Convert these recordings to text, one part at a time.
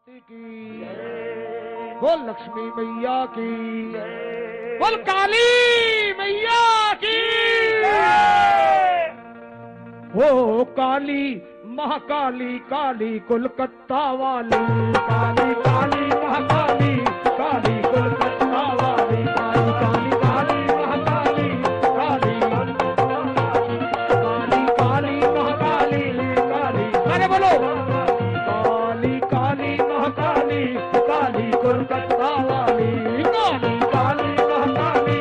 शक्ति की, बोल लक्ष्मी मैया की, बोल काली मैया की। ओ काली महाकाली काली कोलकाता वाली, काली काली महाकाली काली कोलकाता वाली, काली काली काली महाकाली काली काली काली महाकाली काली, अरे बोलो काली काली महाकाली काली कोलकाता वाली, काली काली महाकाली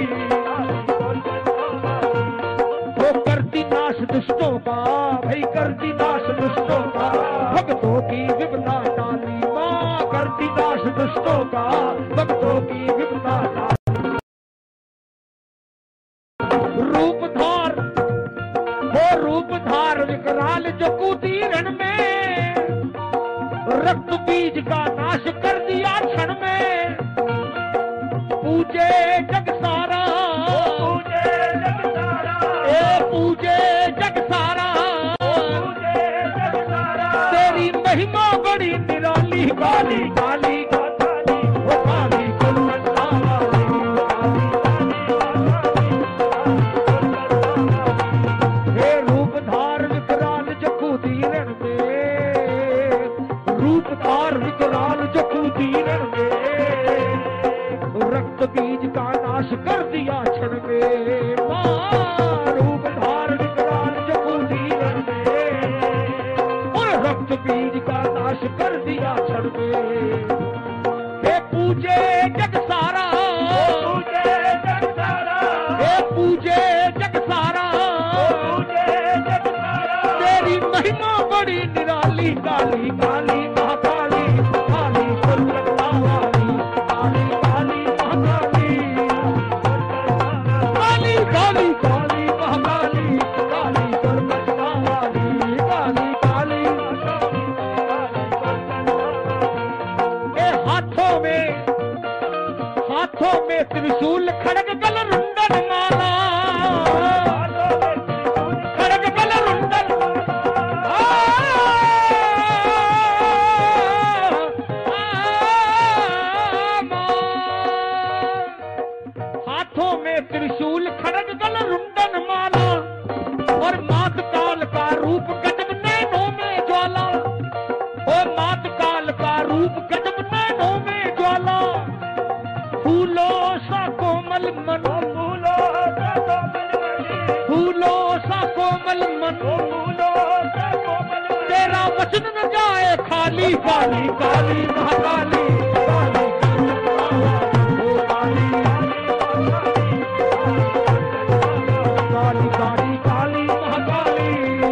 वो करती नाश दुष्टों का, भाई करती नाश दुष्टों का, भक्तों की विपदा टाली माँ, करती नाश दुष्टों का, भक्तों की विपदा टाली। रूपधार वो रूपधार विकराल जो कूदी रण में, रक्त बीज का नाश कर दिया क्षण में। पूजे जग सारा, पूजे जग सारा, पूजे जग सारा, तेरी महिमा बड़ी निराली, काली काली काली ओ काली कोलकाता वाली, हे रूपधार विकराल जो कूदी रण में, रूपधार विकराल जो कूदी रण में, रक्त बीज का नाश कर दिया क्षण में। मां रूपधार विकराल जो कूदी रण में, और रक्त बीज का नाश कर दिया क्षण में। हे पूजे जग सारा, पूजे जग सारा, हे पूजे जग सारा, पूजे जग सारा, तेरी महिमा बड़ी निराली, काली काली महाकाली काली कोलकाता वाली, काली काली महाकाली काली काली काली महाकाली काली कोलकाता वाली, काली काली के हाथों में त्रिशूल खड़ग गल रुंडन माला, खड़ग गल रुंडन हाथों में त्रिशूल खड़ग गल रुंडन माला, और मात काल का रूप गजब नैनों में ज्वाला, और मात काल का रूप गजब नैनों में ज्वाला। फूलों सा कोमल मन, फूलों सा कोमल मन, तेरा वचन न जाए खाली, काली काली महाकाली काली काली काली काली महाकाली।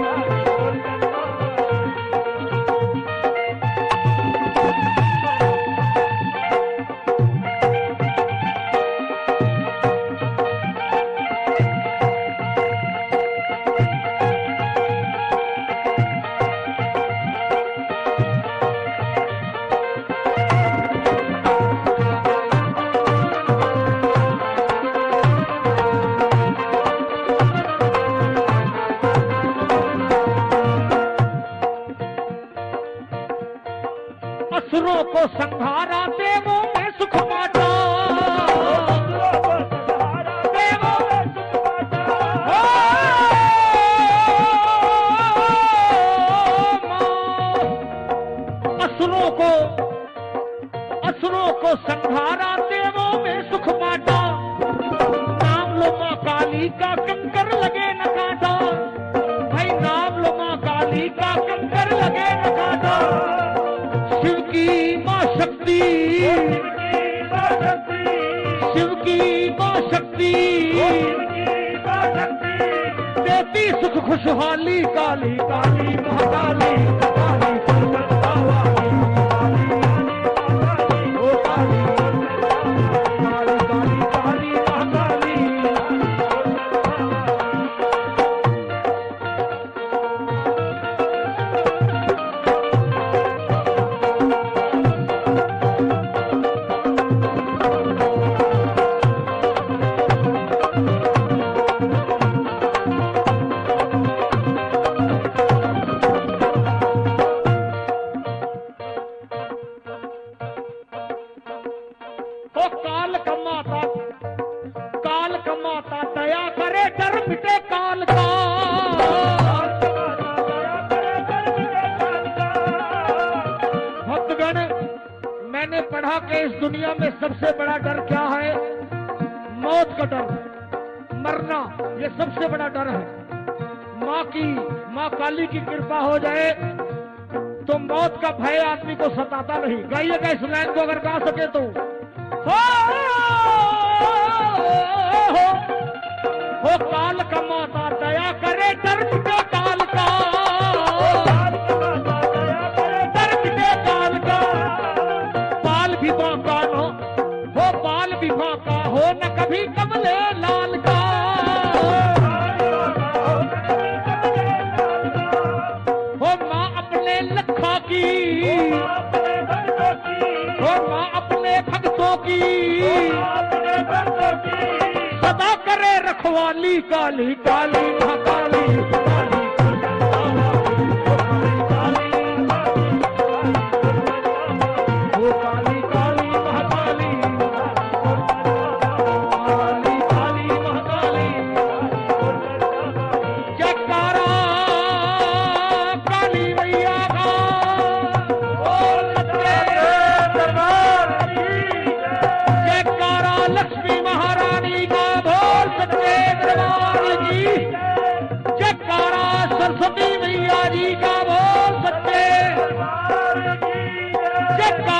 असुरों को संहारा देवों में सुख बांटा, देवों में सुख बांटा, असुरों को संहारा देवों में सुख बांटा। नाम लो मां काली का कंकर लगे न कांटा, भाई नाम लो मां काली का कंकर लगे न कांटा। शिव की मां शक्ति, शिव की मां शक्ति, देती सुख खुशहाली, काली काली महाकाली काली कोलकाता वाली, ओ काली काली काली काली महाकाली। ओ काल कमाता दया करे डर मिटे काल का। भक्तगण, मैंने पढ़ा कि इस दुनिया में सबसे बड़ा डर क्या है? मौत का डर, मरना, ये सबसे बड़ा डर है। माँ काली की कृपा हो जाए तो मौत का भय आदमी को सताता नहीं। गाइएगा इस लाइन को अगर गा सके तो। हो काल कमाता दया करे डर मिटे काल का, डर मिटे काल का। बाल भी बांका न हो, बाल भी बांका हो न कभी कमले लाल का। हो माँ अपने लखा की, हो माँ अपने भक्तों की, सदा करे रखवाली काली काली महाकाली। वो काली काली महाकाली, काली काली महाकाली। जयकारा काली मैया का, बोल सच्चे दरबार की। जयकारा लक्ष्मी महारानी का, बोल सच्चे दरबार की। जयकारा सरस्वती मैया जी का, बोल सच्चे दरबार की। जयकारा